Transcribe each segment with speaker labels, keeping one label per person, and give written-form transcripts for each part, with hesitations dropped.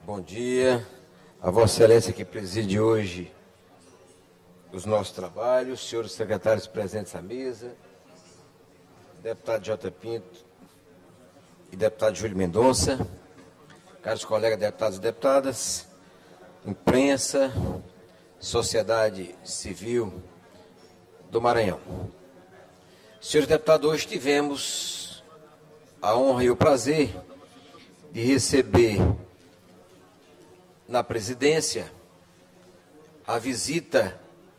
Speaker 1: Bom dia a Vossa Excelência que preside hoje os nossos trabalhos, senhores secretários presentes à mesa, deputado J. Pinto e deputado Júlio Mendonça, caros colegas deputados e deputadas, imprensa, sociedade civil do Maranhão. Senhores deputados, hoje tivemos a honra e o prazer de receber na presidência a visita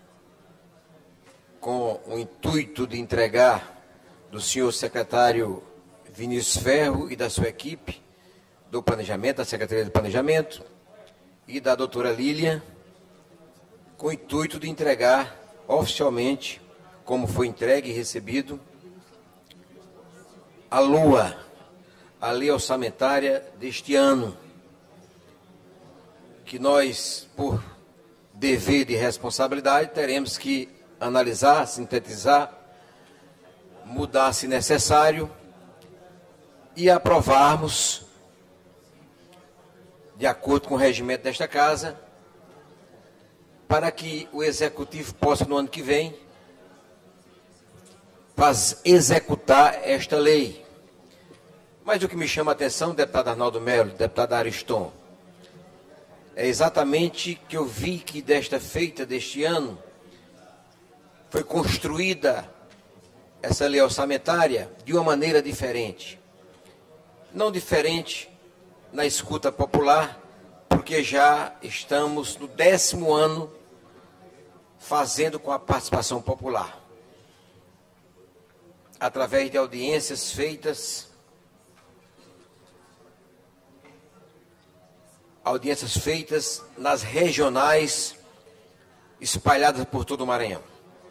Speaker 1: com o intuito de entregar do senhor secretário Vinícius Ferro e da sua equipe do Planejamento, da Secretaria de Planejamento, e da doutora Lília, com o intuito de entregar oficialmente, como foi entregue e recebido, a LOA, a Lei Orçamentária deste ano, que nós, por dever de responsabilidade, teremos que analisar, sintetizar, mudar se necessário e aprovarmos, de acordo com o regimento desta Casa, para que o Executivo possa, no ano que vem, executar esta lei. Mas o que me chama a atenção, deputado Arnaldo Melo, deputado Ariston, é exatamente que eu vi que desta feita deste ano foi construída essa lei orçamentária de uma maneira diferente. Não diferente na escuta popular, porque já estamos no 10º ano fazendo com a participação popular, através de audiências feitas nas regionais espalhadas por todo o Maranhão.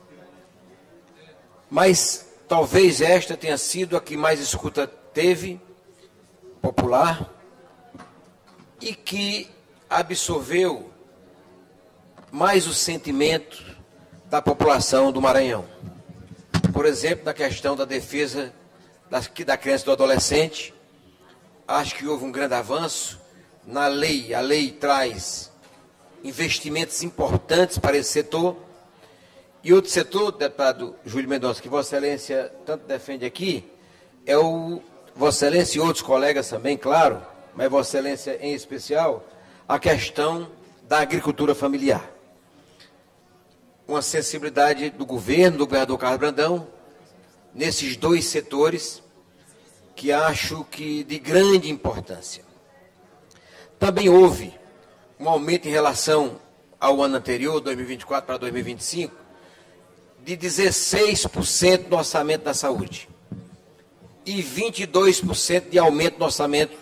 Speaker 1: Mas talvez esta tenha sido a que mais escuta teve, popular, e que absorveu mais o sentimento da população do Maranhão. Por exemplo, na questão da defesa da criança e do adolescente, acho que houve um grande avanço. Na lei, a lei traz investimentos importantes para esse setor. E outro setor, deputado Júlio Mendonça, que Vossa Excelência tanto defende aqui, é o Vossa Excelência e outros colegas também, claro, mas Vossa Excelência em especial, a questão da agricultura familiar. Uma sensibilidade do governo, do governador Carlos Brandão, nesses dois setores, que acho que de grande importância. Também houve um aumento em relação ao ano anterior, 2024 para 2025, de 16% no orçamento da saúde e 22% de aumento no orçamento,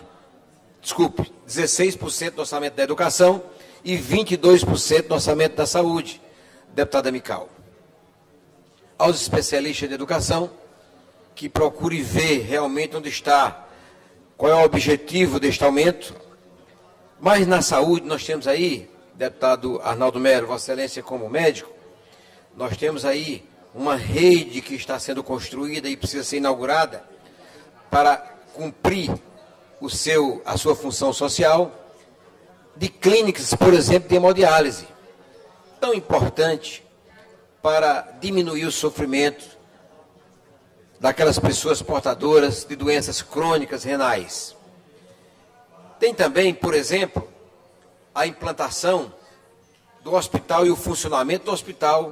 Speaker 1: 16% no orçamento da educação e 22% no orçamento da saúde, deputada Mical. Aos especialistas de educação, que procure ver realmente onde está, qual é o objetivo deste aumento. Mas na saúde nós temos aí, deputado Arnaldo Melo, Vossa Excelência como médico, nós temos aí uma rede que está sendo construída e precisa ser inaugurada para cumprir a sua função social, de clínicas, por exemplo, de hemodiálise, tão importante para diminuir o sofrimento daquelas pessoas portadoras de doenças crônicas renais. Tem também, por exemplo, a implantação do hospital e o funcionamento do hospital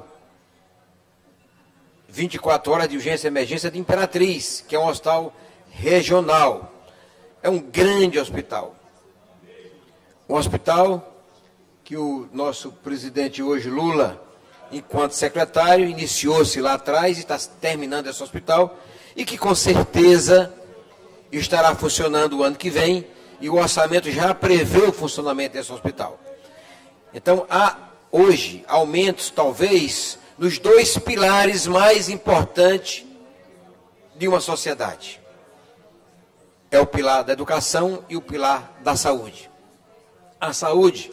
Speaker 1: 24 horas de urgência e emergência de Imperatriz, que é um hospital regional. É um grande hospital. Um hospital que o nosso presidente hoje, Lula, enquanto secretário, iniciou-se lá atrás e está terminando esse hospital, e que com certeza estará funcionando o ano que vem, e o orçamento já prevê o funcionamento desse hospital. Então, há hoje aumentos, talvez, nos dois pilares mais importantes de uma sociedade. É o pilar da educação e o pilar da saúde. A saúde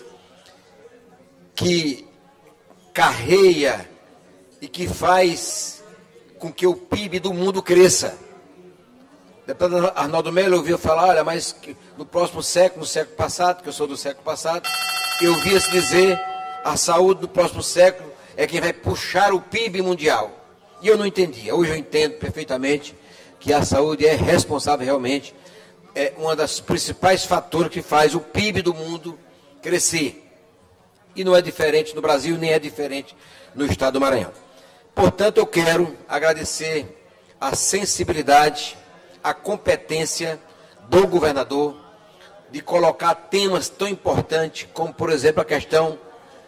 Speaker 1: que carreia e que faz com que o PIB do mundo cresça. deputado Arnaldo Melo ouviu falar, olha, mas no próximo século, no século passado, que eu sou do século passado, eu ouvia-se dizer, a saúde do próximo século é quem vai puxar o PIB mundial. E eu não entendia. Hoje eu entendo perfeitamente que a saúde é responsável realmente, é um dos principais fatores que faz o PIB do mundo crescer. E não é diferente no Brasil, nem é diferente no estado do Maranhão. Portanto, eu quero agradecer a sensibilidade, a competência do governador de colocar temas tão importantes como, por exemplo, a questão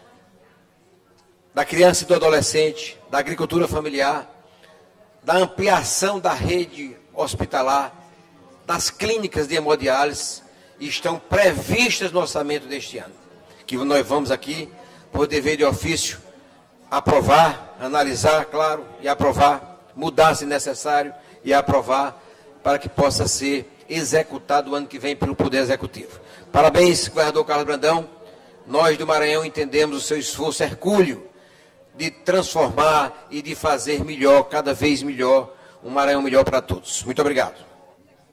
Speaker 1: da criança e do adolescente, da agricultura familiar, da ampliação da rede hospitalar, das clínicas de hemodiálise, estão previstas no orçamento deste ano, que nós vamos aqui, por dever de ofício, aprovar, analisar, claro, e aprovar, mudar se necessário e aprovar para que possa ser executado o ano que vem pelo Poder Executivo. Parabéns, governador Carlos Brandão. Nós do Maranhão entendemos o seu esforço hercúleo de transformar e de fazer melhor, cada vez melhor, um Maranhão melhor para todos. Muito obrigado.